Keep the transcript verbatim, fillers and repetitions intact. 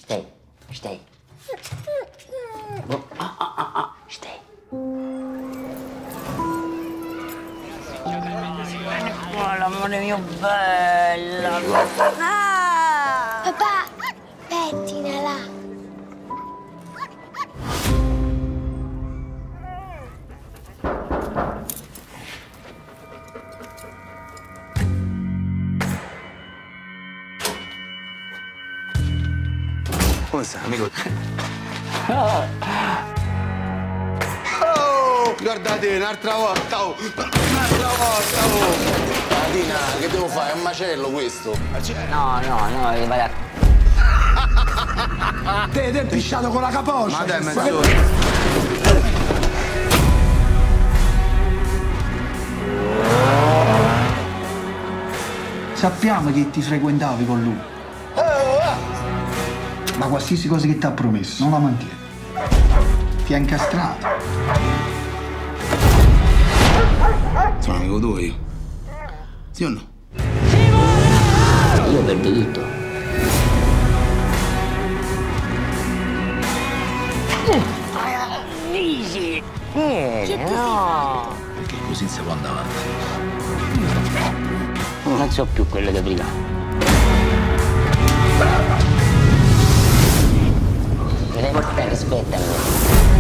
Stai, stai. Ah, ah, ah, ah, stai. Oh, l'amore mio bella. Ah! Papà, pettinala. Come stai, amico? Oh, guardate, un'altra volta, oh! Un'altra volta, oh! Martina, che devo fare? È un macello questo. No, no, no, vai a... Te, te pisciato con la capoccia. Ma dai, mezz'ora. Sappiamo che ti frequentavi con lui. Ma qualsiasi cosa che ti ha promesso, non la mantiene. Ti ha incastrato. Sono amico tuo io. Sì o no? Io perdo tutto. Easy. Eh, no. Perché così non si può andare avanti. Non so più quello di prima. Mi devi portare rispetto a me.